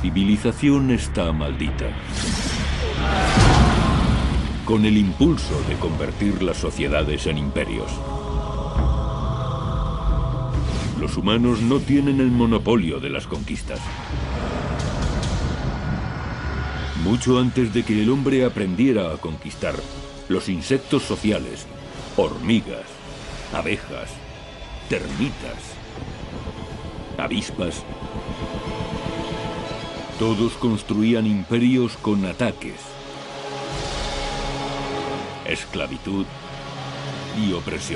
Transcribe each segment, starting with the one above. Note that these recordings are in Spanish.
civilización está maldita. Con el impulso de convertir las sociedades en imperios. Los humanos no tienen el monopolio de las conquistas. Mucho antes de que el hombre aprendiera a conquistar, los insectos sociales, hormigas, abejas, termitas, avispas, todos construían imperios con ataques, esclavitud y opresión.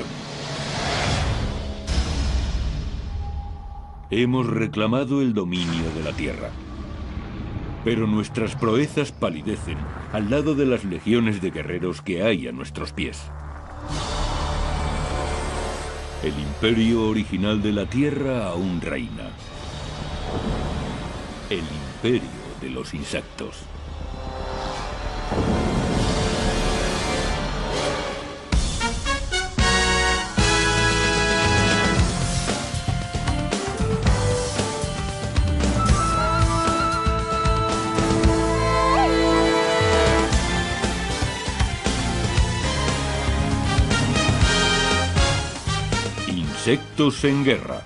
Hemos reclamado el dominio de la tierra, pero nuestras proezas palidecen al lado de las legiones de guerreros que hay a nuestros pies. El imperio original de la tierra aún reina. El imperio de los insectos. Insectos en guerra.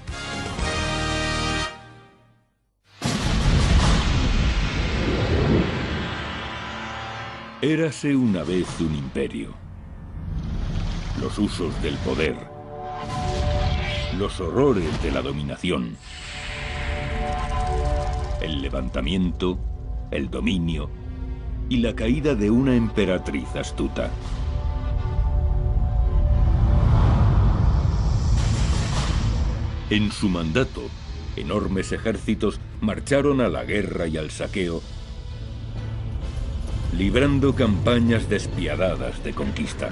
Érase una vez un imperio. Los usos del poder. Los horrores de la dominación. El levantamiento, el dominio y la caída de una emperatriz astuta. En su mandato, enormes ejércitos marcharon a la guerra y al saqueo, librando campañas despiadadas de conquista.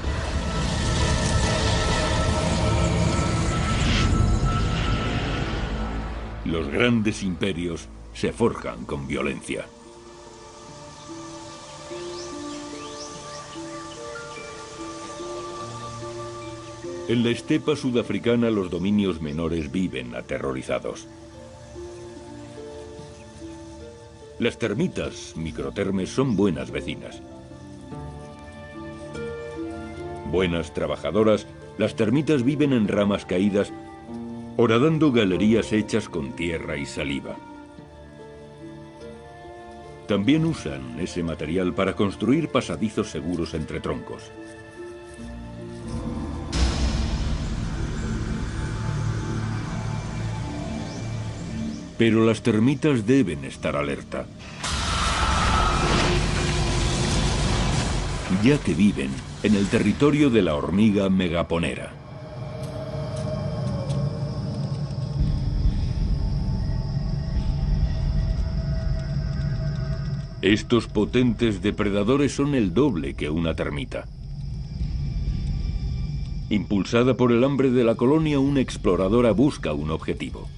Los grandes imperios se forjan con violencia. En la estepa sudafricana los dominios menores viven aterrorizados. Las termitas microtermes son buenas vecinas. Buenas trabajadoras, las termitas viven en ramas caídas, horadando galerías hechas con tierra y saliva. También usan ese material para construir pasadizos seguros entre troncos. Pero las termitas deben estar alerta, ya que viven en el territorio de la hormiga megaponera. Estos potentes depredadores son el doble que una termita. Impulsada por el hambre de la colonia, una exploradora busca un objetivo.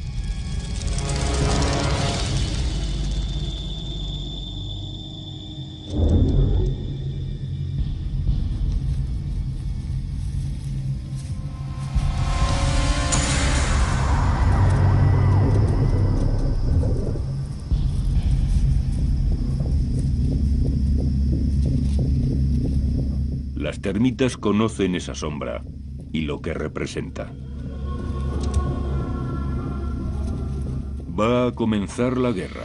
Las termitas conocen esa sombra y lo que representa. Va a comenzar la guerra.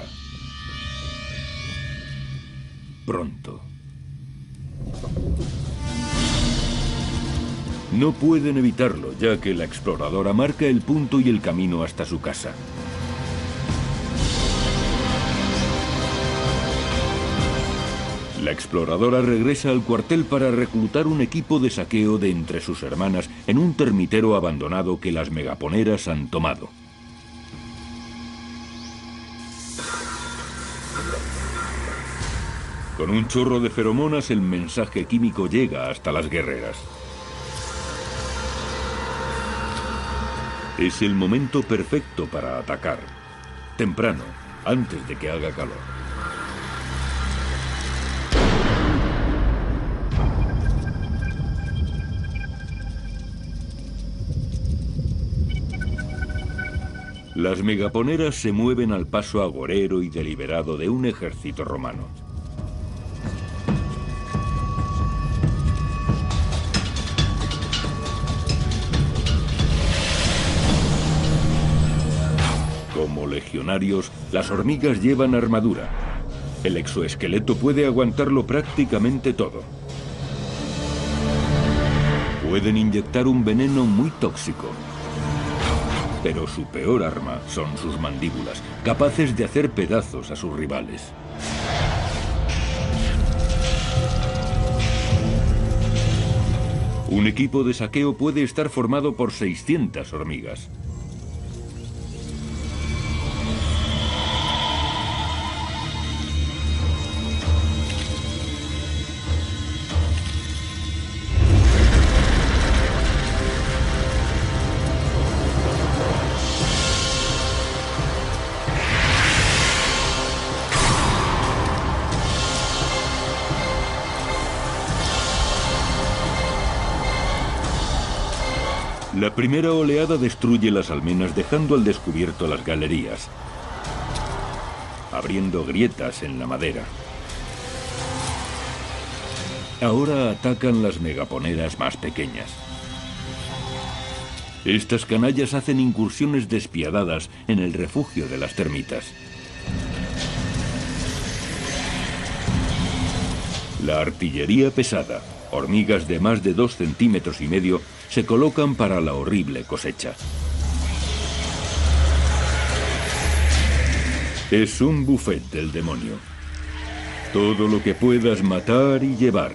Pronto. No pueden evitarlo, ya que la exploradora marca el punto y el camino hasta su casa. La exploradora regresa al cuartel para reclutar un equipo de saqueo de entre sus hermanas en un termitero abandonado que las megaponeras han tomado. Con un chorro de feromonas, el mensaje químico llega hasta las guerreras. Es el momento perfecto para atacar. Temprano, antes de que haga calor. Las megaponeras se mueven al paso agorero y deliberado de un ejército romano. Como legionarios, las hormigas llevan armadura. El exoesqueleto puede aguantarlo prácticamente todo. Pueden inyectar un veneno muy tóxico. Pero su peor arma son sus mandíbulas, capaces de hacer pedazos a sus rivales. Un equipo de saqueo puede estar formado por 600 hormigas. La primera oleada destruye las almenas dejando al descubierto las galerías, abriendo grietas en la madera. Ahora atacan las megaponeras más pequeñas. Estas canallas hacen incursiones despiadadas en el refugio de las termitas. La artillería pesada, hormigas de más de 2,5 centímetros, se colocan para la horrible cosecha. Es un buffet del demonio. Todo lo que puedas matar y llevar.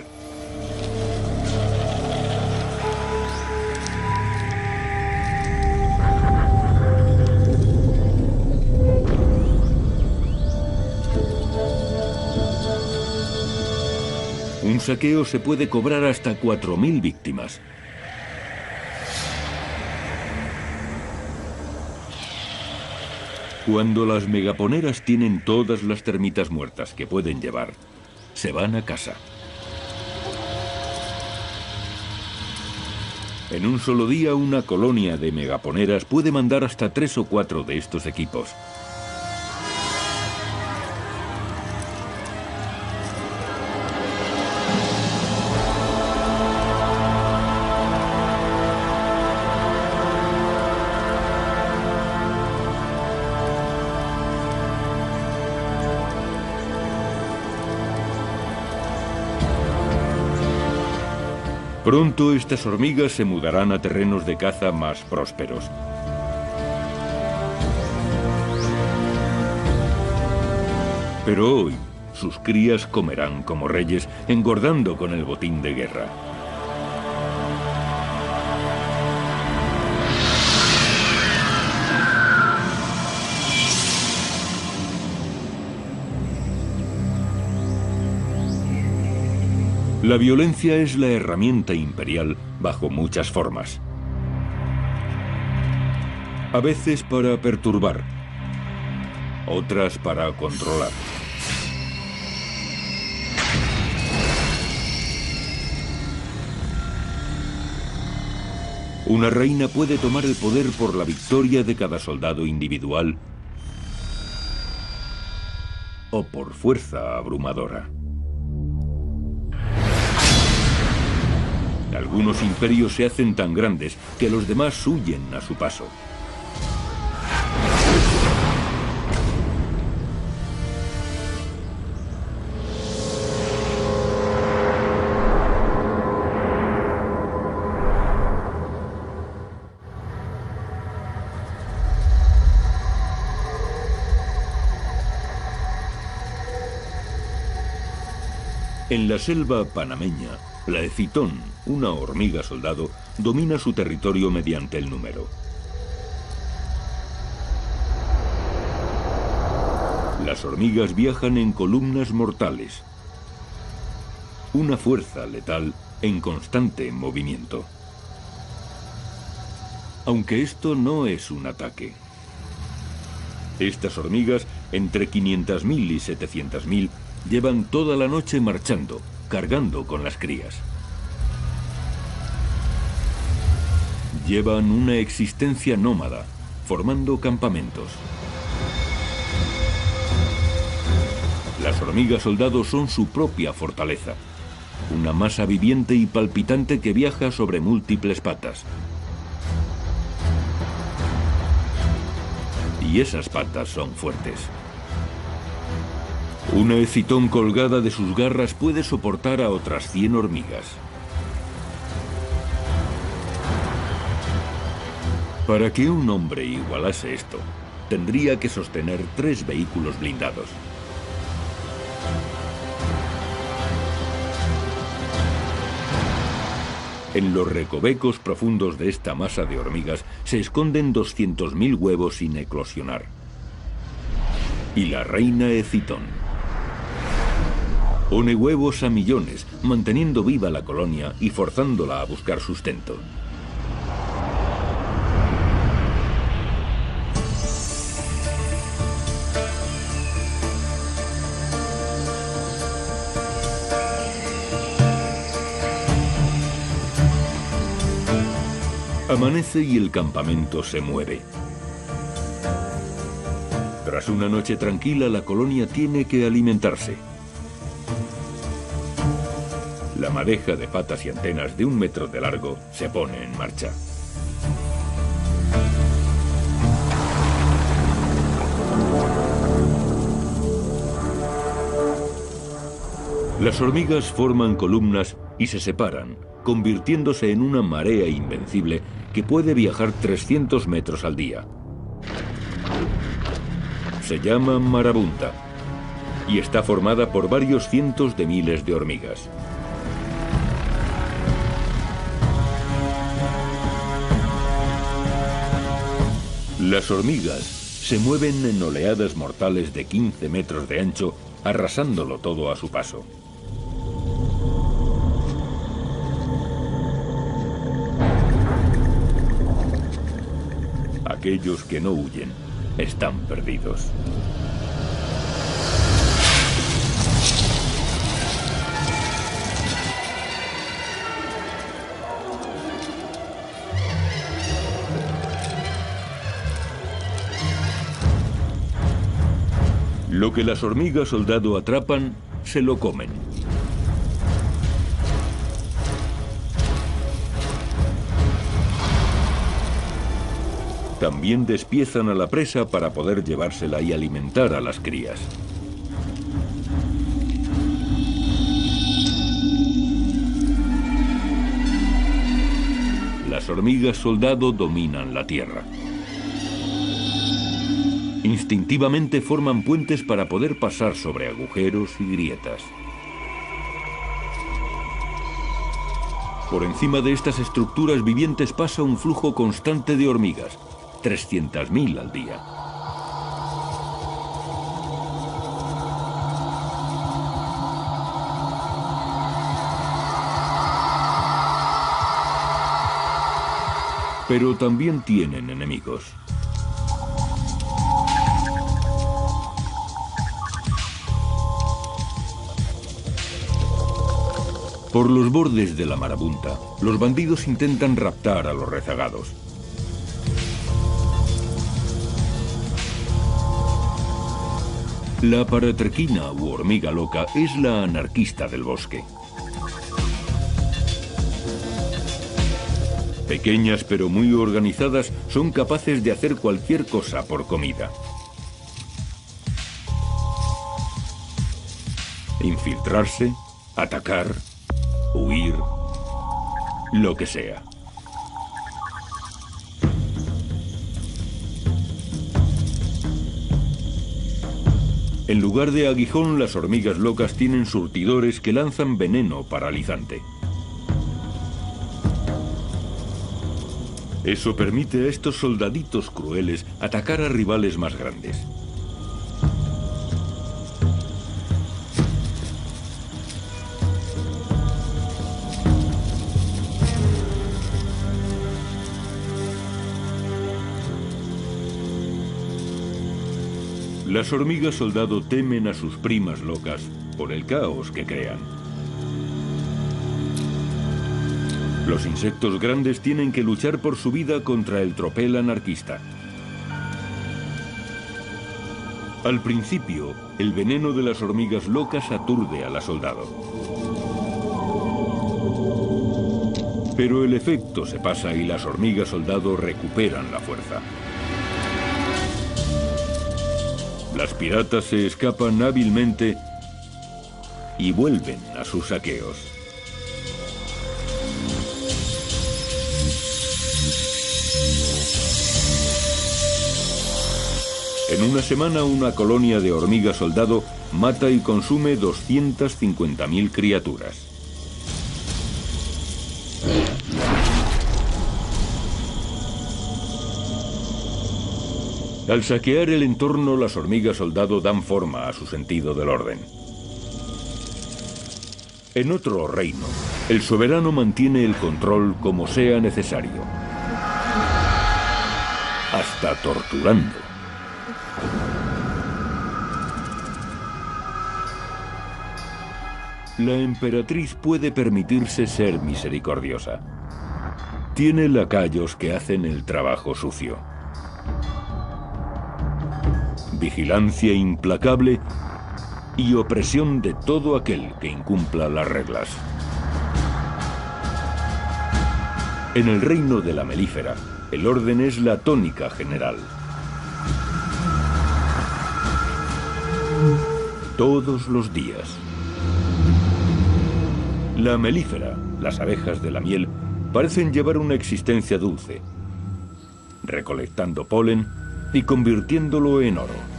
Un saqueo se puede cobrar hasta 4.000 víctimas. Cuando las megaponeras tienen todas las termitas muertas que pueden llevar, se van a casa. En un solo día, una colonia de megaponeras puede mandar hasta 3 o 4 de estos equipos. Pronto estas hormigas se mudarán a terrenos de caza más prósperos. Pero hoy, sus crías comerán como reyes, engordando con el botín de guerra. La violencia es la herramienta imperial bajo muchas formas. A veces para perturbar, otras para controlar. Una reina puede tomar el poder por la victoria de cada soldado individual o por fuerza abrumadora. Algunos imperios se hacen tan grandes que los demás huyen a su paso. En la selva panameña, la Ecitón, una hormiga soldado, domina su territorio mediante el número. Las hormigas viajan en columnas mortales. Una fuerza letal en constante movimiento. Aunque esto no es un ataque. Estas hormigas, entre 500.000 y 700.000, llevan toda la noche marchando, cargando con las crías. Llevan una existencia nómada, formando campamentos. Las hormigas soldado son su propia fortaleza, una masa viviente y palpitante que viaja sobre múltiples patas. Y esas patas son fuertes. Una ecitón colgada de sus garras puede soportar a otras 100 hormigas. Para que un hombre igualase esto, tendría que sostener 3 vehículos blindados. En los recovecos profundos de esta masa de hormigas se esconden 200.000 huevos sin eclosionar. Y la reina ecitón pone huevos a millones, manteniendo viva la colonia y forzándola a buscar sustento. Amanece y el campamento se mueve. Tras una noche tranquila, la colonia tiene que alimentarse. La madeja de patas y antenas de 1 metro de largo se pone en marcha. Las hormigas forman columnas y se separan, convirtiéndose en una marea invencible que puede viajar 300 metros al día. Se llama marabunta y está formada por varios cientos de miles de hormigas. Las hormigas se mueven en oleadas mortales de 15 metros de ancho, arrasándolo todo a su paso. Aquellos que no huyen están perdidos. Lo que las hormigas soldado atrapan, se lo comen. También despiezan a la presa para poder llevársela y alimentar a las crías. Las hormigas soldado dominan la tierra. Instintivamente forman puentes para poder pasar sobre agujeros y grietas. Por encima de estas estructuras vivientes pasa un flujo constante de hormigas, 300.000 al día. Pero también tienen enemigos. Por los bordes de la marabunta, los bandidos intentan raptar a los rezagados. La paratrequina u hormiga loca es la anarquista del bosque. Pequeñas pero muy organizadas, son capaces de hacer cualquier cosa por comida. Infiltrarse, atacar, huir, lo que sea. En lugar de aguijón, las hormigas locas tienen surtidores que lanzan veneno paralizante. Eso permite a estos soldaditos crueles atacar a rivales más grandes. Las hormigas soldado temen a sus primas locas por el caos que crean. Los insectos grandes tienen que luchar por su vida contra el tropel anarquista. Al principio, el veneno de las hormigas locas aturde al soldado. Pero el efecto se pasa y las hormigas soldado recuperan la fuerza. Las piratas se escapan hábilmente y vuelven a sus saqueos. En una semana, una colonia de hormigas soldado mata y consume 250.000 criaturas. Al saquear el entorno, las hormigas soldado dan forma a su sentido del orden. En otro reino, el soberano mantiene el control como sea necesario, hasta torturando. La emperatriz puede permitirse ser misericordiosa. Tiene lacayos que hacen el trabajo sucio. Vigilancia implacable y opresión de todo aquel que incumpla las reglas. En el reino de la melífera, el orden es la tónica general. Todos los días. La melífera, las abejas de la miel, parecen llevar una existencia dulce, recolectando polen y convirtiéndolo en oro.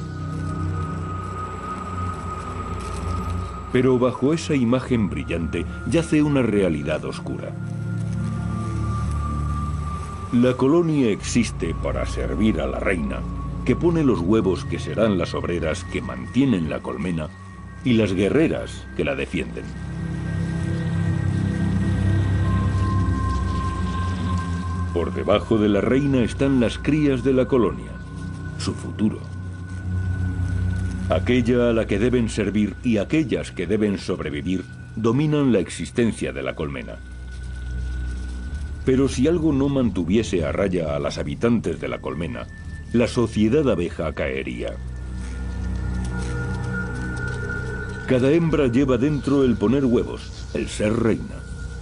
Pero bajo esa imagen brillante yace una realidad oscura. La colonia existe para servir a la reina, que pone los huevos que serán las obreras que mantienen la colmena y las guerreras que la defienden. Por debajo de la reina están las crías de la colonia, su futuro. Aquella a la que deben servir y aquellas que deben sobrevivir dominan la existencia de la colmena. Pero si algo no mantuviese a raya a las habitantes de la colmena, la sociedad abeja caería. Cada hembra lleva dentro el poner huevos, el ser reina.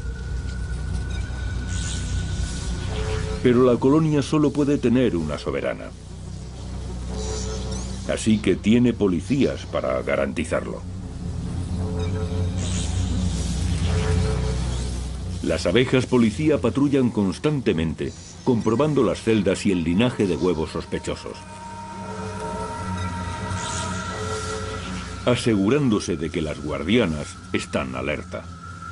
Pero la colonia solo puede tener una soberana. Así que tiene policías para garantizarlo. Las abejas policía patrullan constantemente, comprobando las celdas y el linaje de huevos sospechosos, asegurándose de que las guardianas están alerta.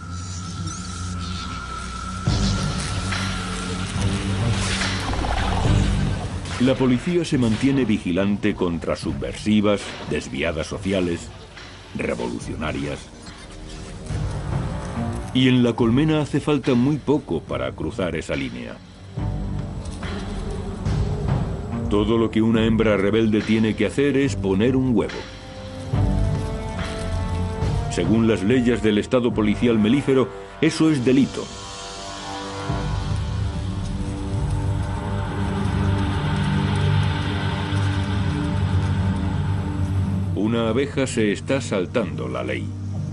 La policía se mantiene vigilante contra subversivas, desviadas sociales, revolucionarias. Y en la colmena hace falta muy poco para cruzar esa línea. Todo lo que una hembra rebelde tiene que hacer es poner un huevo. Según las leyes del Estado policial melífero, eso es delito. Una abeja se está saltando la ley.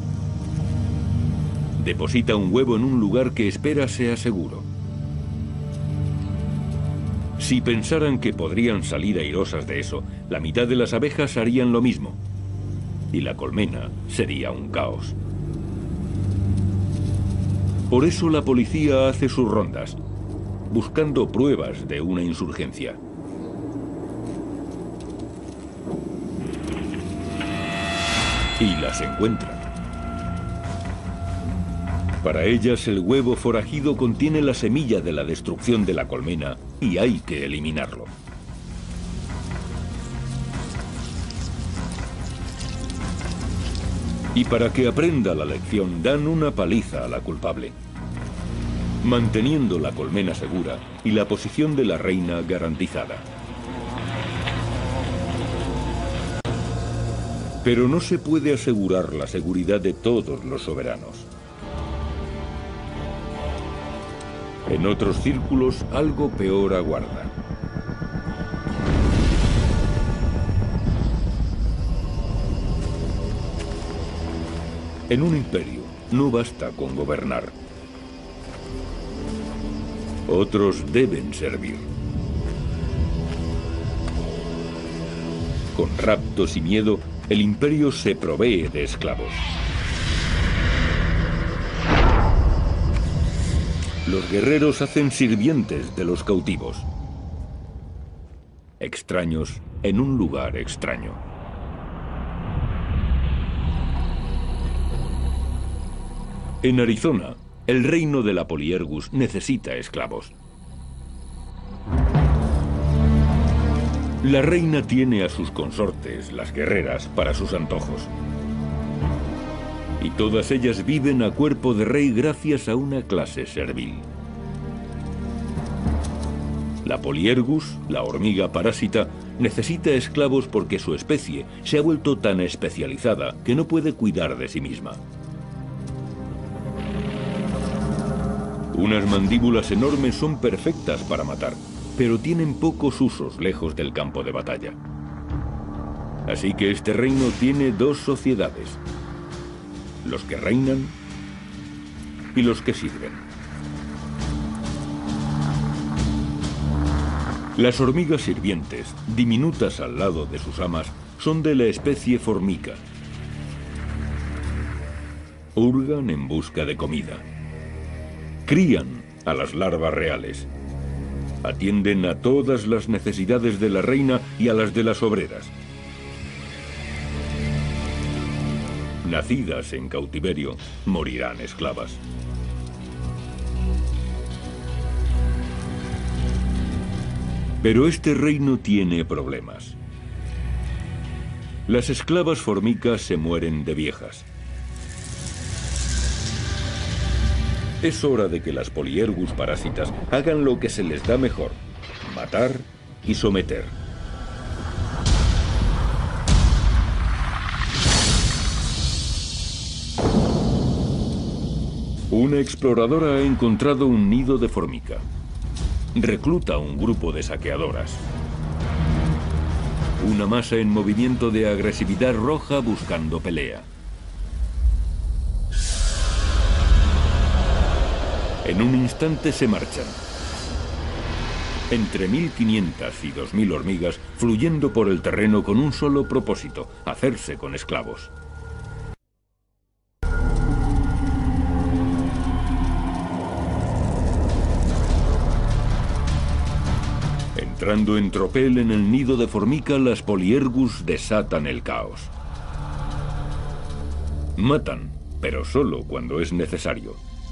Deposita un huevo en un lugar que espera sea seguro. Si pensaran que podrían salir airosas de eso, la mitad de las abejas harían lo mismo. Y la colmena sería un caos. Por eso la policía hace sus rondas, buscando pruebas de una insurgencia. Y las encuentran. Para ellas, el huevo forajido contiene la semilla de la destrucción de la colmena y hay que eliminarlo. Y para que aprenda la lección, dan una paliza a la culpable, manteniendo la colmena segura y la posición de la reina garantizada. Pero no se puede asegurar la seguridad de todos los soberanos. En otros círculos, algo peor aguarda. En un imperio no basta con gobernar. Otros deben servir. Con raptos y miedo, el imperio se provee de esclavos. Los guerreros hacen sirvientes de los cautivos. Extraños en un lugar extraño. En Arizona, el reino de la Poliergus necesita esclavos. La reina tiene a sus consortes, las guerreras, para sus antojos. Y todas ellas viven a cuerpo de rey gracias a una clase servil. La Poliergus, la hormiga parásita, necesita esclavos porque su especie se ha vuelto tan especializada que no puede cuidar de sí misma. Unas mandíbulas enormes son perfectas para matar, pero tienen pocos usos lejos del campo de batalla. Así que este reino tiene dos sociedades: los que reinan y los que sirven. Las hormigas sirvientes, diminutas al lado de sus amas, son de la especie Formica. Hurgan en busca de comida. Crían a las larvas reales. Atienden a todas las necesidades de la reina y a las de las obreras. Nacidas en cautiverio, morirán esclavas. Pero este reino tiene problemas. Las esclavas formicas se mueren de viejas. Es hora de que las Poliergus parásitas hagan lo que se les da mejor: matar y someter. Una exploradora ha encontrado un nido de formica. Recluta a un grupo de saqueadoras. Una masa en movimiento de agresividad roja buscando pelea. En un instante se marchan. Entre 1500 y 2000 hormigas fluyendo por el terreno con un solo propósito: hacerse con esclavos. Entrando en tropel en el nido de formica, las Poliergus desatan el caos. Matan, pero solo cuando es necesario.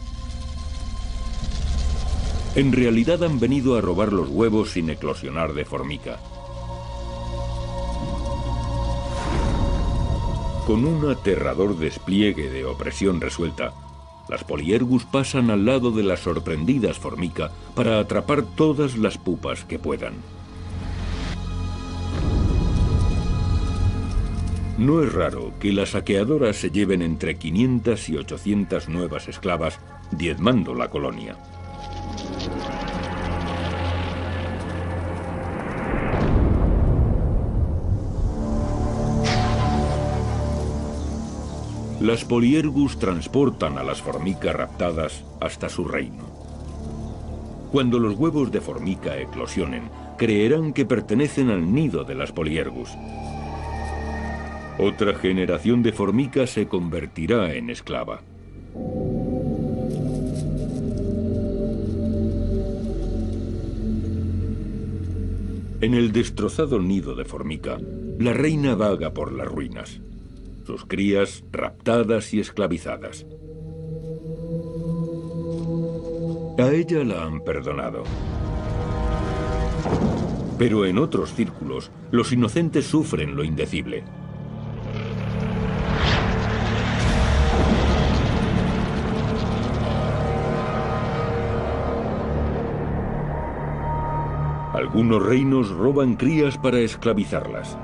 En realidad han venido a robar los huevos sin eclosionar de formica. Con un aterrador despliegue de opresión resuelta, las Poliergus pasan al lado de las sorprendidas formica para atrapar todas las pupas que puedan. No es raro que las saqueadoras se lleven entre 500 y 800 nuevas esclavas, diezmando la colonia. Las Poliergus transportan a las formicas raptadas hasta su reino. Cuando los huevos de formica eclosionen, creerán que pertenecen al nido de las Poliergus. Otra generación de formica se convertirá en esclava. En el destrozado nido de formica, la reina vaga por las ruinas. Sus crías raptadas y esclavizadas. A ella la han perdonado. Pero en otros círculos, los inocentes sufren lo indecible. Algunos reinos roban crías para esclavizarlas.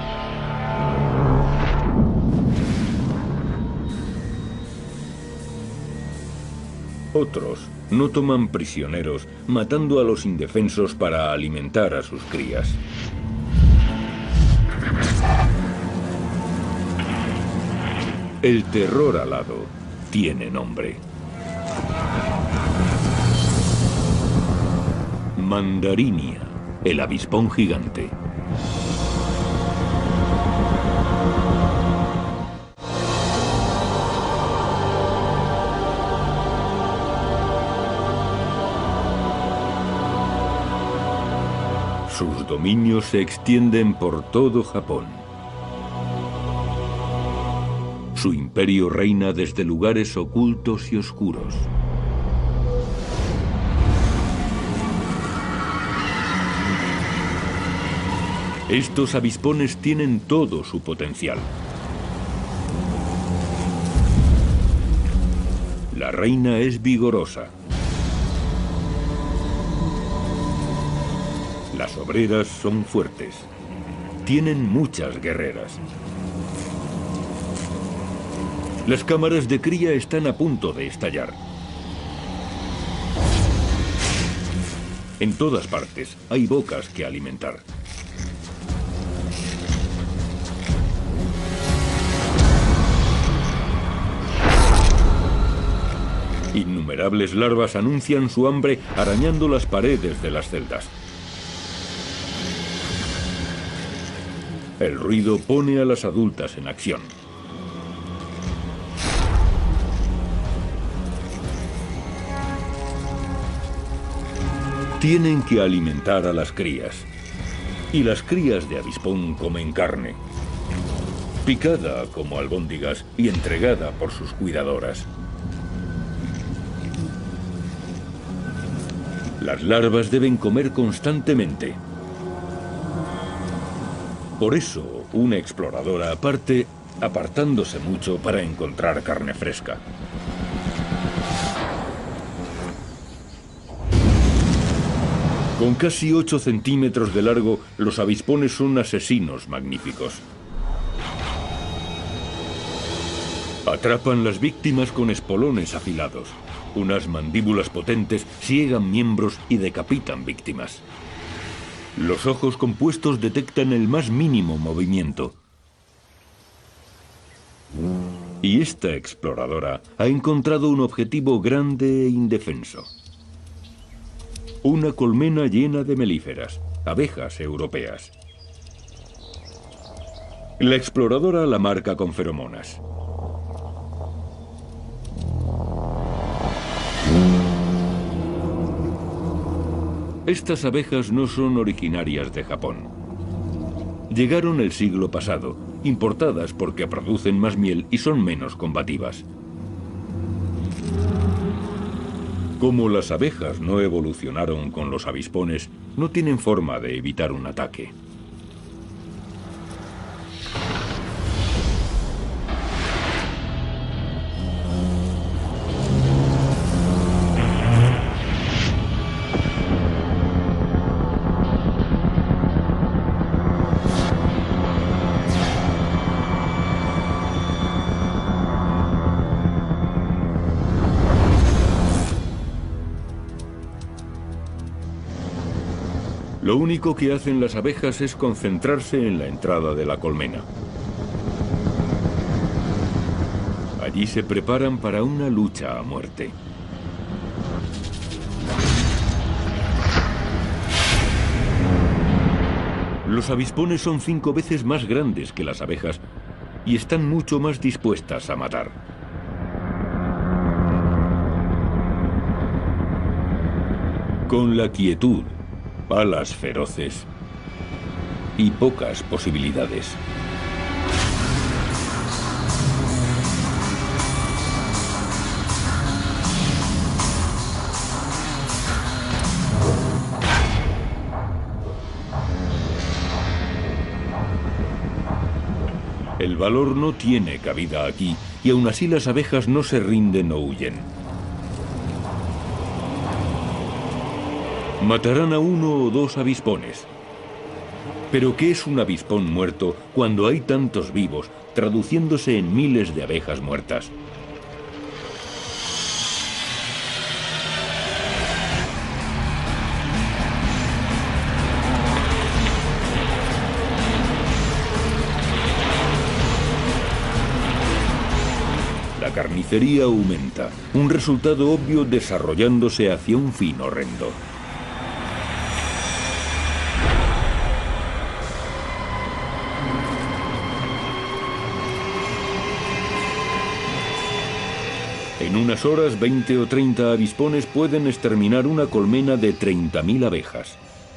Otros no toman prisioneros, matando a los indefensos para alimentar a sus crías. El terror alado tiene nombre. Mandarinia, el avispón gigante. Sus dominios se extienden por todo Japón. Su imperio reina desde lugares ocultos y oscuros. Estos avispones tienen todo su potencial. La reina es vigorosa. Las obreras son fuertes. Tienen muchas guerreras. Las cámaras de cría están a punto de estallar. En todas partes hay bocas que alimentar. Innumerables larvas anuncian su hambre arañando las paredes de las celdas. El ruido pone a las adultas en acción. Tienen que alimentar a las crías. Y las crías de avispón comen carne, picada como albóndigas y entregada por sus cuidadoras. Las larvas deben comer constantemente. Por eso, una exploradora parte apartándose mucho para encontrar carne fresca. Con casi 8 centímetros de largo, los avispones son asesinos magníficos. Atrapan las víctimas con espolones afilados. Unas mandíbulas potentes siegan miembros y decapitan víctimas. Los ojos compuestos detectan el más mínimo movimiento. Y esta exploradora ha encontrado un objetivo grande e indefenso. Una colmena llena de melíferas, abejas europeas. La exploradora la marca con feromonas. Estas abejas no son originarias de Japón. Llegaron el siglo pasado, importadas porque producen más miel y son menos combativas. Como las abejas no evolucionaron con los avispones, no tienen forma de evitar un ataque. Lo único que hacen las abejas es concentrarse en la entrada de la colmena. Allí se preparan para una lucha a muerte. Los avispones son 5 veces más grandes que las abejas y están mucho más dispuestas a matar. Con la quietud, alas feroces y pocas posibilidades. El valor no tiene cabida aquí, y aún así las abejas no se rinden o huyen. Matarán a 1 o 2 avispones. Pero ¿qué es un avispón muerto cuando hay tantos vivos, traduciéndose en miles de abejas muertas? carnicería aumenta, un resultado obvio desarrollándose hacia un fin horrendo. En unas horas, 20 o 30 avispones pueden exterminar una colmena de 30.000 abejas.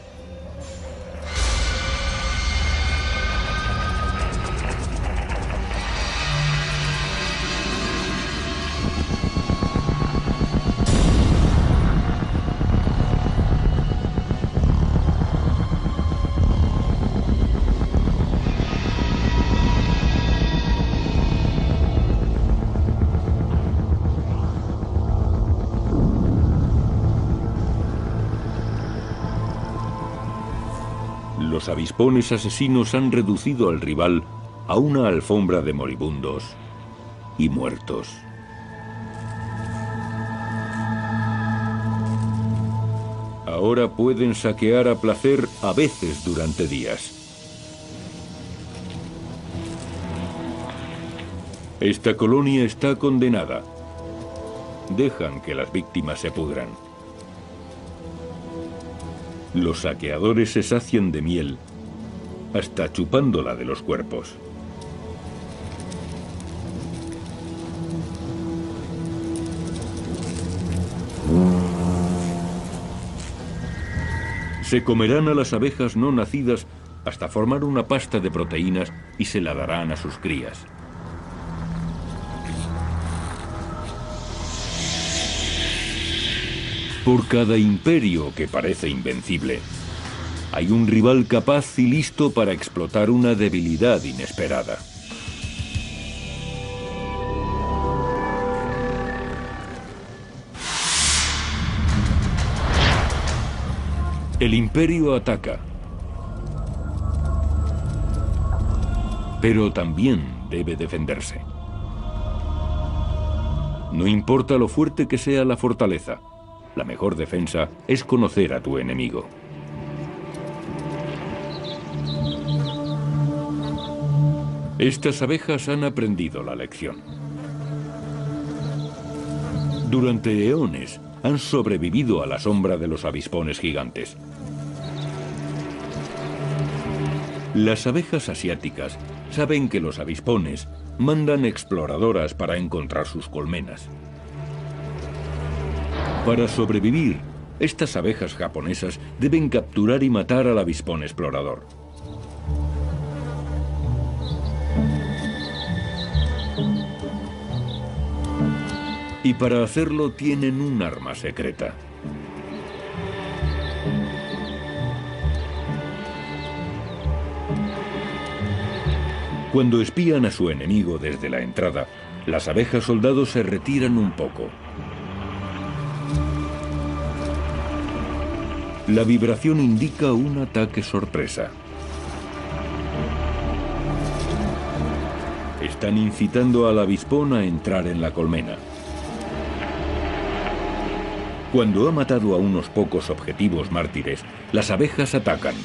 Los avispones asesinos han reducido al rival a una alfombra de moribundos y muertos. Ahora pueden saquear a placer a veces durante días. Esta colonia está condenada. Dejan que las víctimas se pudran. Los saqueadores se sacian de miel, hasta chupándola de los cuerpos. Se comerán a las abejas no nacidas hasta formar una pasta de proteínas y se la darán a sus crías. Por cada imperio que parece invencible, hay un rival capaz y listo para explotar una debilidad inesperada. El imperio ataca, pero también debe defenderse. No importa lo fuerte que sea la fortaleza, la mejor defensa es conocer a tu enemigo. Estas abejas han aprendido la lección. Durante eones han sobrevivido a la sombra de los avispones gigantes. Las abejas asiáticas saben que los avispones mandan exploradoras para encontrar sus colmenas. Para sobrevivir, estas abejas japonesas deben capturar y matar al avispón explorador. Y para hacerlo tienen un arma secreta. Cuando espían a su enemigo desde la entrada, las abejas soldados se retiran un poco. La vibración indica un ataque sorpresa. Están incitando al avispón a entrar en la colmena. Cuando ha matado a unos pocos objetivos mártires, las abejas atacan.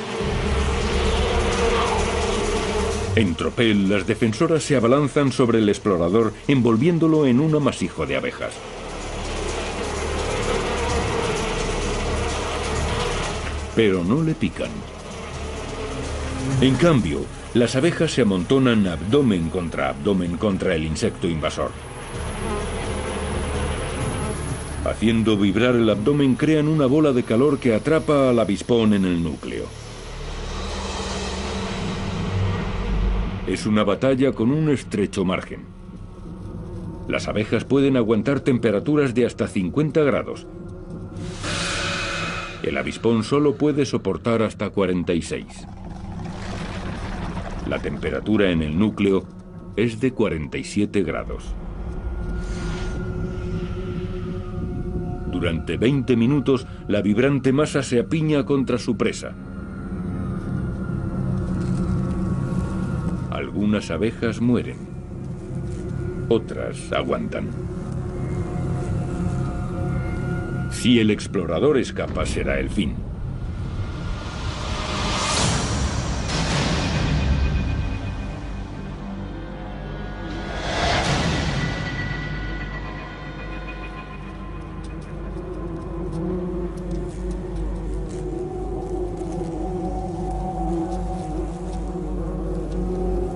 En tropel, las defensoras se abalanzan sobre el explorador, envolviéndolo en un amasijo de abejas. Pero no le pican. En cambio, las abejas se amontonan abdomen contra el insecto invasor. Haciendo vibrar el abdomen, crean una bola de calor que atrapa al avispón en el núcleo. Es una batalla con un estrecho margen. Las abejas pueden aguantar temperaturas de hasta 50 grados. El avispón solo puede soportar hasta 46. La temperatura en el núcleo es de 47 grados. Durante 20 minutos, la vibrante masa se apiña contra su presa. Algunas abejas mueren. Otras aguantan. Si el explorador escapa, será el fin.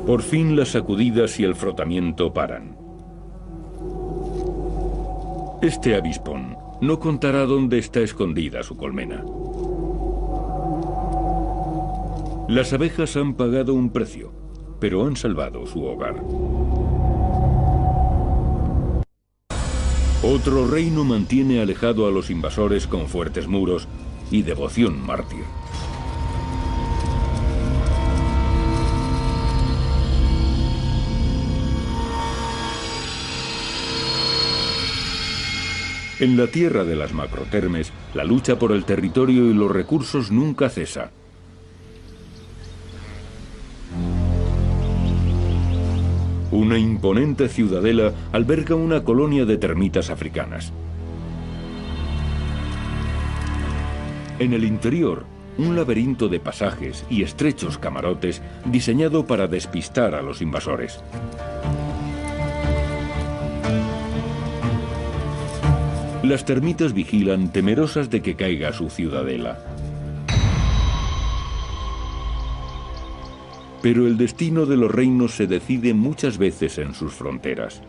Por fin las sacudidas y el frotamiento paran. Este avispón no contará dónde está escondida su colmena. Las abejas han pagado un precio, pero han salvado su hogar. Otro reino mantiene alejado a los invasores con fuertes muros y devoción mártir. En la tierra de las macrotermes, la lucha por el territorio y los recursos nunca cesa. Una imponente ciudadela alberga una colonia de termitas africanas. En el interior, un laberinto de pasajes y estrechos camarotes diseñado para despistar a los invasores. Las termitas vigilan, temerosas de que caiga su ciudadela. Pero el destino de los reinos se decide muchas veces en sus fronteras.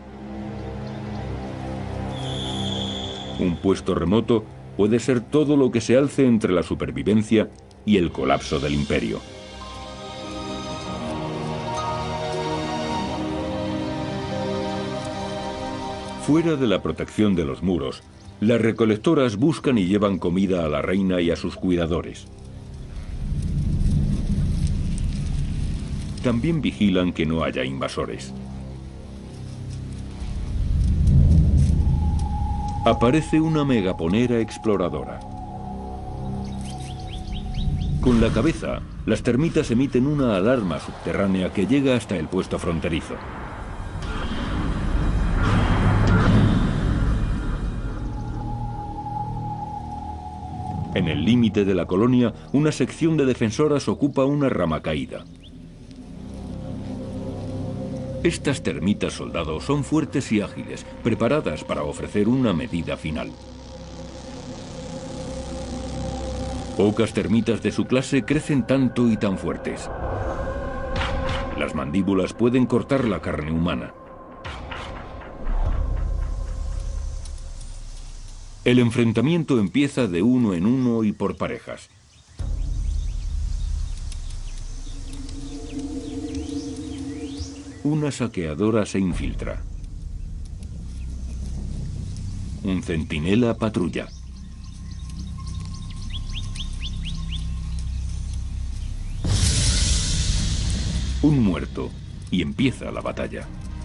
Un puesto remoto puede ser todo lo que se alce entre la supervivencia y el colapso del imperio. Fuera de la protección de los muros, las recolectoras buscan y llevan comida a la reina y a sus cuidadores. También vigilan que no haya invasores. Aparece una megaponera exploradora. Con la cabeza, las termitas emiten una alarma subterránea que llega hasta el puesto fronterizo. En el límite de la colonia, una sección de defensoras ocupa una rama caída. Estas termitas soldados son fuertes y ágiles, preparadas para ofrecer una medida final. Pocas termitas de su clase crecen tanto y tan fuertes. Las mandíbulas pueden cortar la carne humana. El enfrentamiento empieza de uno en uno y por parejas. Una saqueadora se infiltra. Un centinela patrulla. Un muerto, y empieza la batalla.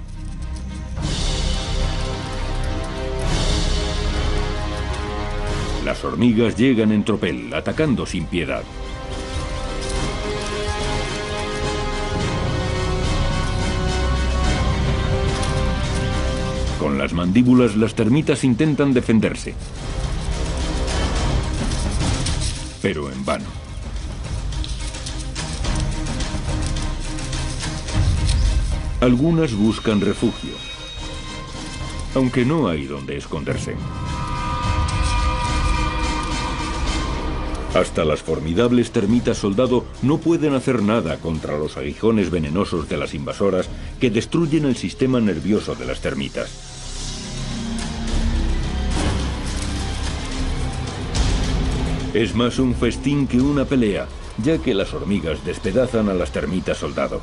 Las hormigas llegan en tropel, atacando sin piedad. Con las mandíbulas, las termitas intentan defenderse. Pero en vano. Algunas buscan refugio, aunque no hay donde esconderse. Hasta las formidables termitas soldado no pueden hacer nada contra los aguijones venenosos de las invasoras que destruyen el sistema nervioso de las termitas. Es más un festín que una pelea, ya que las hormigas despedazan a las termitas soldado.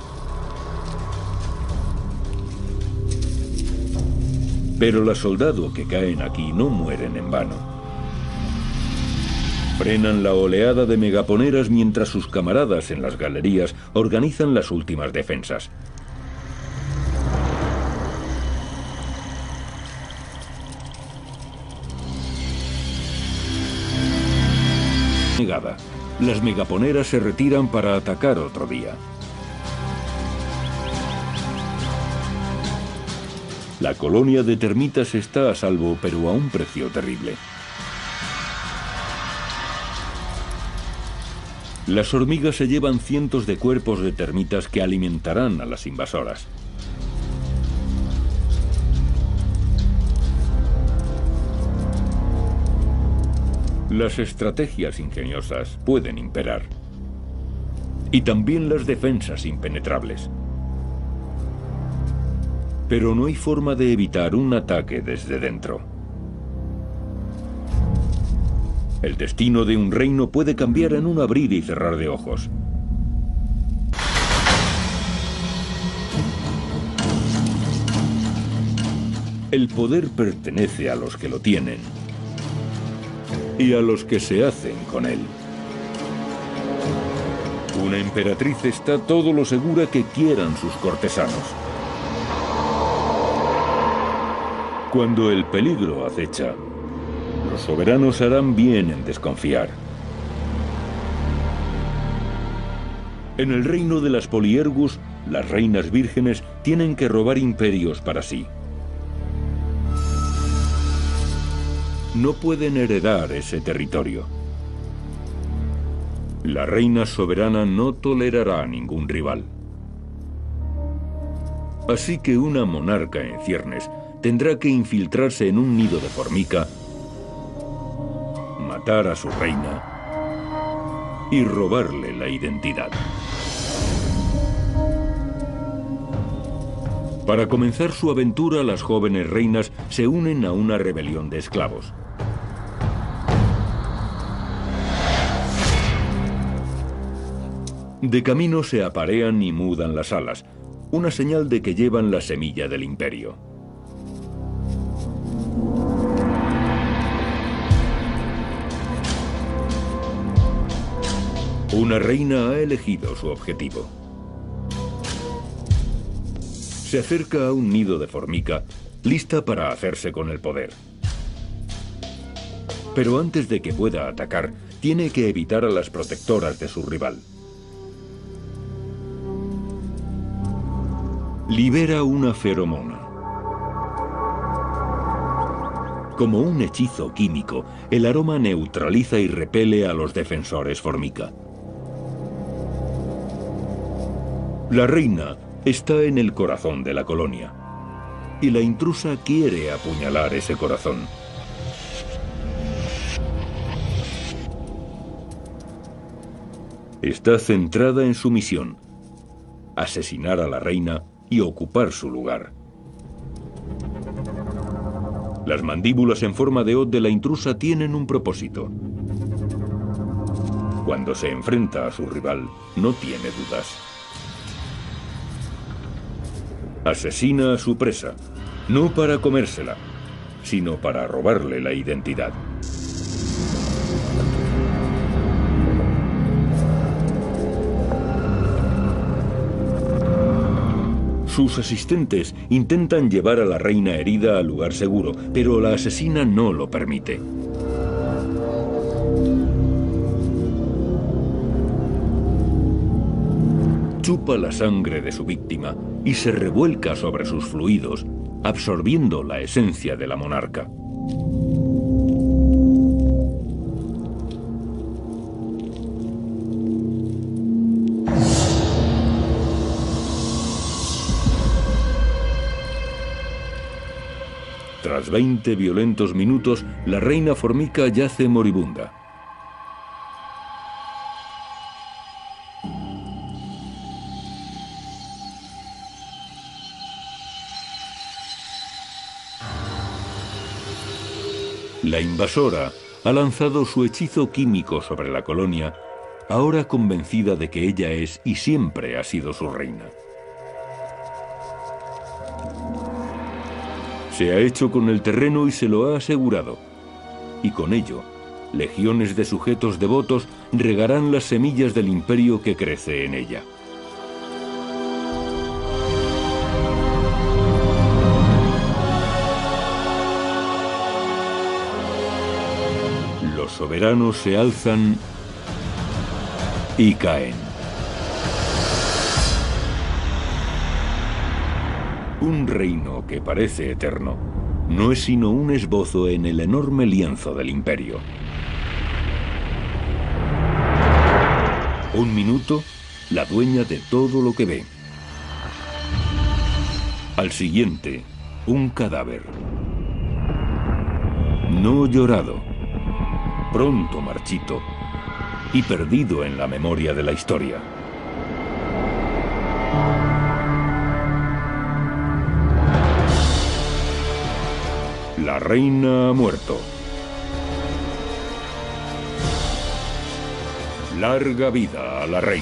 Pero las soldado que caen aquí no mueren en vano. Frenan la oleada de megaponeras mientras sus camaradas en las galerías organizan las últimas defensas. Negada. Las megaponeras se retiran para atacar otro día. La colonia de termitas está a salvo, pero a un precio terrible. Las hormigas se llevan cientos de cuerpos de termitas que alimentarán a las invasoras. Las estrategias ingeniosas pueden imperar. Y también las defensas impenetrables. Pero no hay forma de evitar un ataque desde dentro. El destino de un reino puede cambiar en un abrir y cerrar de ojos. El poder pertenece a los que lo tienen y a los que se hacen con él. Una emperatriz está todo lo segura que quieran sus cortesanos. Cuando el peligro acecha, los soberanos harán bien en desconfiar. En el reino de las Poliergus, las reinas vírgenes tienen que robar imperios para sí. No pueden heredar ese territorio. La reina soberana no tolerará a ningún rival. Así que una monarca en ciernes tendrá que infiltrarse en un nido de formica, matar a su reina y robarle la identidad. Para comenzar su aventura, las jóvenes reinas se unen a una rebelión de esclavos. De camino se aparean y mudan las alas, una señal de que llevan la semilla del imperio. Una reina ha elegido su objetivo. Se acerca a un nido de formica, lista para hacerse con el poder. Pero antes de que pueda atacar, tiene que evitar a las protectoras de su rival. Libera una feromona. Como un hechizo químico, el aroma neutraliza y repele a los defensores formica. La reina está en el corazón de la colonia, y la intrusa quiere apuñalar ese corazón. Está centrada en su misión: asesinar a la reina y ocupar su lugar. Las mandíbulas en forma de hoz de la intrusa tienen un propósito. Cuando se enfrenta a su rival, no tiene dudas. Asesina a su presa, no para comérsela, sino para robarle la identidad. Sus asistentes intentan llevar a la reina herida al lugar seguro, pero la asesina no lo permite. Chupa la sangre de su víctima y se revuelca sobre sus fluidos, absorbiendo la esencia de la monarca. Tras 20 violentos minutos, la reina formica yace moribunda. La invasora ha lanzado su hechizo químico sobre la colonia, ahora convencida de que ella es y siempre ha sido su reina. Se ha hecho con el terreno y se lo ha asegurado. Y con ello, legiones de sujetos devotos regarán las semillas del imperio que crece en ella. Los soberanos se alzan y caen. Un reino que parece eterno no es sino un esbozo en el enorme lienzo del imperio. Un minuto, la dueña de todo lo que ve. Al siguiente, un cadáver. No llorado, pronto marchito y perdido en la memoria de la historia. La reina ha muerto. Larga vida a la reina.